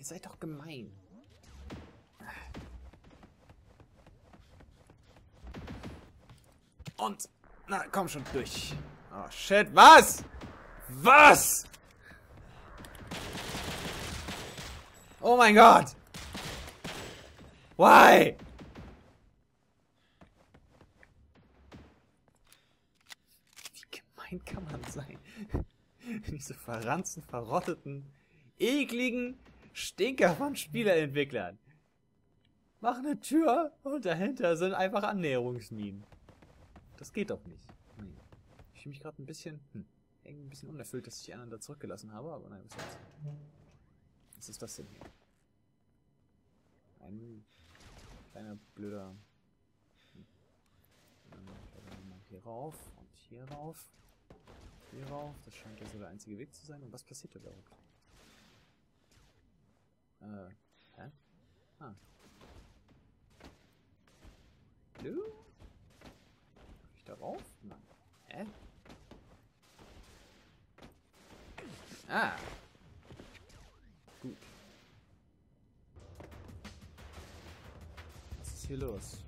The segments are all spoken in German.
seid doch gemein. Und, na, komm schon durch. Oh, shit, was? Was? Oh mein Gott. Why? Wie gemein kann man sein? Diese verranzten, verrotteten, ekligen Stinker von Spieleentwicklern. Mach eine Tür und dahinter sind einfach Annäherungsminen. Das geht doch nicht. Nee. Ich fühle mich gerade ein bisschen, ein bisschen unerfüllt, dass ich die anderen da zurückgelassen habe, aber nein, was soll's. Was ist das denn hier? Ein kleiner blöder. Hier rauf und hier rauf. Hier rauf. Das scheint ja so der einzige Weg zu sein. Und was passiert da überhaupt? Hä? Ah. Du? Darf ich darauf? Nein. Hä? Ah. Gut. Was ist hier los?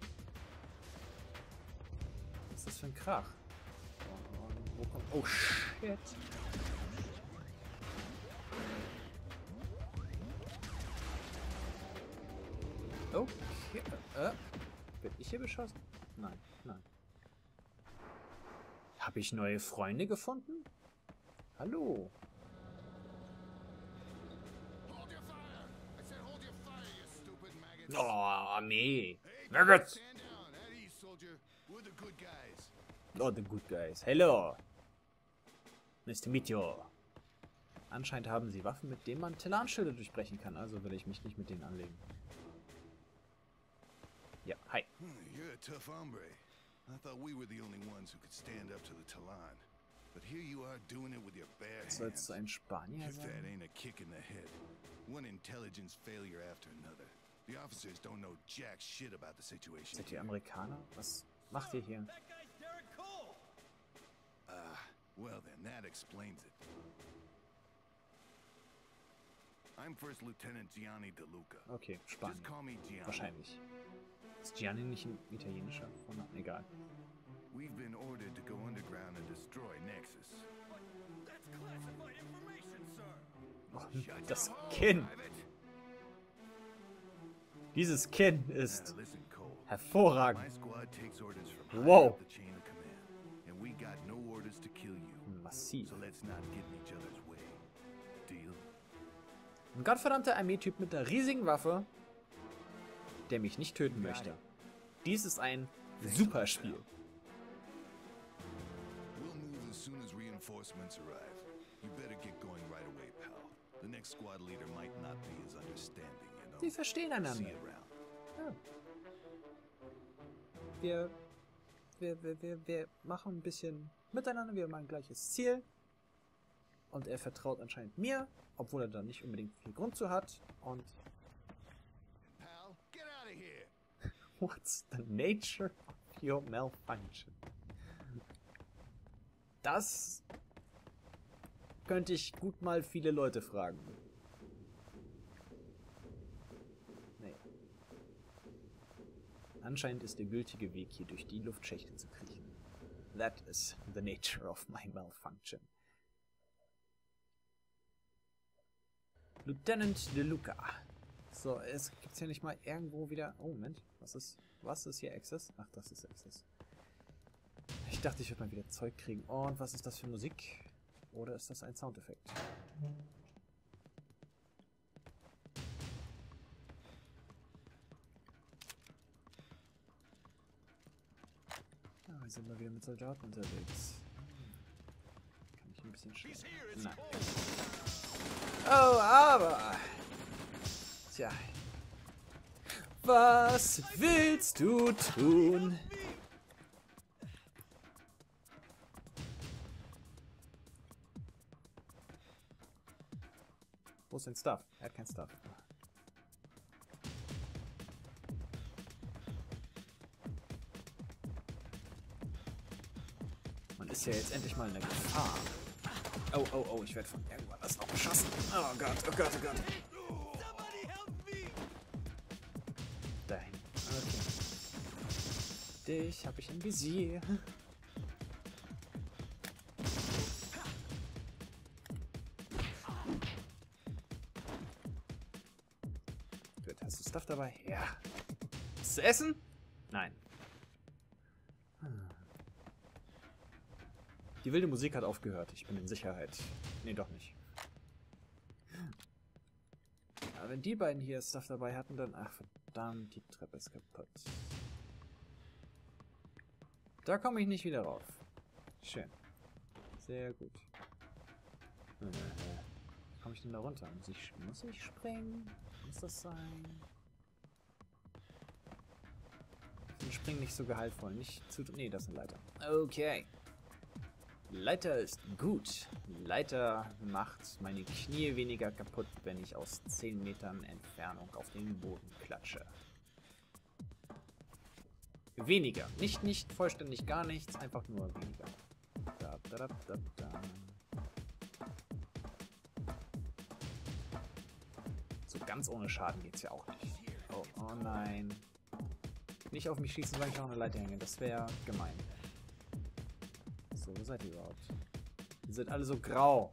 Was ist das für ein Krach? Wo kommt... Oh, shit. Okay. Bin ich hier beschossen? Nein, nein. Habe ich neue Freunde gefunden? Hallo. Oh, nee. Maggots. Oh, the good guys. Hello. Nice to meet you. Anscheinend haben sie Waffen, mit denen man Tellanschilde durchbrechen kann, also will ich mich nicht mit denen anlegen. Ja, hi. You're a tough hombre. I thought we were the only ones who could stand up to the Talon. But here you are doing it with your bare hands. Sollst du ein Spanier If that sein? ain't a kick in the head. One intelligence failure after another. The officers don't know jack shit about the situation. Seid ihr Amerikaner? Was macht ihr hier? Well then, that explains it. I'm First Lieutenant Gianni De Luca. Okay, Just Spanien. call me Gianni. Wahrscheinlich. Ist Gianni nicht ein italienischer Vorname? Egal. We've been ordered to go underground and destroy Nexus. That's classified information, sir. Oh, das Kinn. Dieses Kinn ist Listen, Cole. hervorragend. My squad takes orders from Wow. high up the chain of command, and we got no orders to kill you. Massiv. So let's not get in each other's way. Deal? Ein gottverdammter Armeetyp mit einer riesigen Waffe, der mich nicht töten möchte. Dies ist ein super Spiel. We'll move as soon as reinforcements arrive. You better get going right away, pal. The next squad leader might not be as understanding, you know. Die verstehen See einander. you around. Ja. Wir machen ein bisschen miteinander, wir haben ein gleiches Ziel. Und er vertraut anscheinend mir, obwohl er da nicht unbedingt viel Grund zu hat. Und Pal, get out of here. what's the nature of your malfunction? Das könnte ich gut mal viele Leute fragen. Nee. Anscheinend ist der gültige Weg, hier durch die Luftschächte zu kriechen. That is the nature of my malfunction. Lieutenant De Luca. So, es gibt's ja nicht mal irgendwo wieder... Oh, Moment. Was ist hier Access? Ach, das ist Access. Ich dachte, ich würde mal wieder Zeug kriegen. Und was ist das für Musik? Oder ist das ein Soundeffekt? Ah, wir sind mal wieder mit Soldaten unterwegs. Kann ich ein bisschen schneller? Nein. Oh, aber... Tja. Was willst du tun? Wo ist denn Stuff? Er hat kein Stuff. Man ist ja jetzt endlich mal in der Gefahr. Oh, oh, oh, ich werde von irgendwas noch beschossen. Oh Gott, oh Gott, oh Gott. Dich habe ich im Visier. Gut, hast du Stuff dabei? Ja. Was zu essen? Nein. Die wilde Musik hat aufgehört. Ich bin in Sicherheit. Nee, doch nicht. Aber wenn die beiden hier Stuff dabei hatten, dann... Ach, verdammt, die Treppe ist kaputt. Da komme ich nicht wieder rauf. Schön. Sehr gut. Wie komme ich denn da runter? Muss ich springen? Muss das sein? Ich springe nicht so gehaltvoll. Nicht zu... Nee, das ist eine Leiter. Okay. Leiter ist gut. Leiter macht meine Knie weniger kaputt, wenn ich aus 10 Metern Entfernung auf den Boden klatsche. Weniger. Nicht vollständig gar nichts, einfach nur weniger. Da, da, da, da, da. So ganz ohne Schaden geht's ja auch nicht. Oh, oh nein. Nicht auf mich schießen, weil ich noch eine Leiter hänge. Das wäre gemein. So, wo seid ihr überhaupt? Ihr seid alle so grau.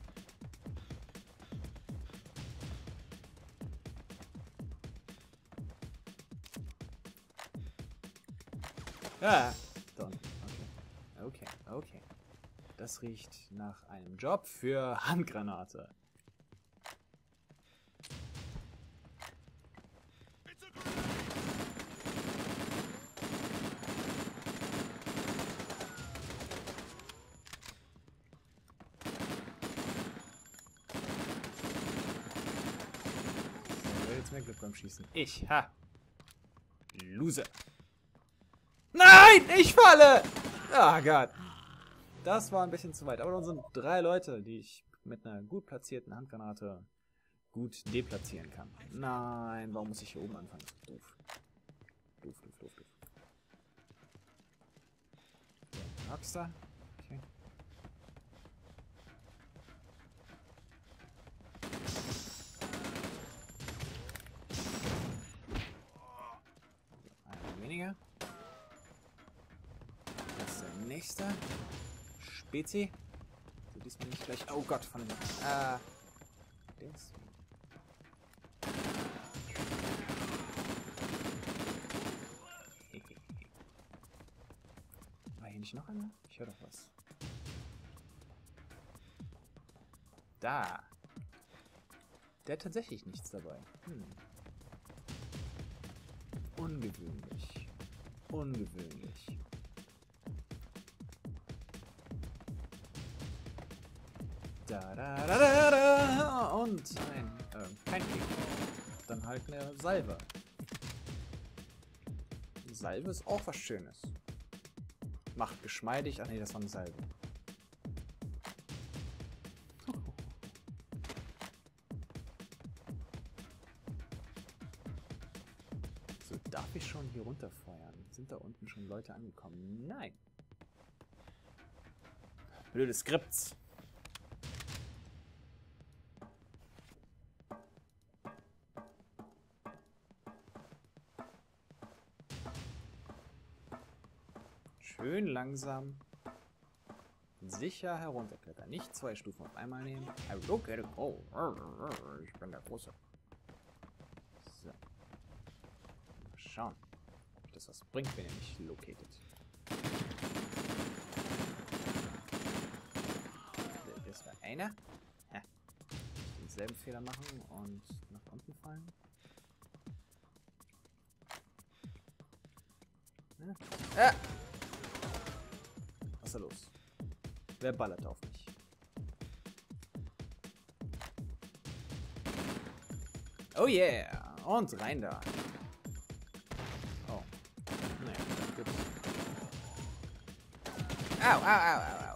Ah, dann. Okay. Okay, okay. Das riecht nach einem Job für Handgranate. Jetzt mehr Glück beim Schießen. Ich, ha! Loser. Nein! Ich falle! Ah, Gott. Das war ein bisschen zu weit. Aber dann sind 3 Leute, die ich mit einer gut platzierten Handgranate gut deplatzieren kann. Nein, warum muss ich hier oben anfangen? Doof. Doof, doof, doof, doof. So, Rockstar. Okay. Weniger. Das ist der nächste. Spezi. So, diesmal nicht gleich. Oh Gott, von dem. Dings. War hier nicht noch einer? Ich höre doch was. Da. Der hat tatsächlich nichts dabei. Ungewöhnlich. Ungewöhnlich. Da, da, da, da, da. Und kein Kick. Dann halt eine Salve. Salve ist auch was Schönes. Macht geschmeidig. Ach nee, das war eine Salve. So, darf ich schon hier runterfeuern? Sind da unten schon Leute angekommen? Nein. Blöde Skripts. Schön langsam, sicher herunterklettern. Nicht 2 Stufen auf einmal nehmen. Oh, ich bin der Große. So. Mal schauen, ob das was bringt, wenn ihr nicht located. Das war einer. Ja. Denselben Fehler machen und nach unten fallen. Ja. Was ist da los? Wer ballert auf mich? Oh yeah! Und rein da. Oh. Naja, gut. Au, au, au, au.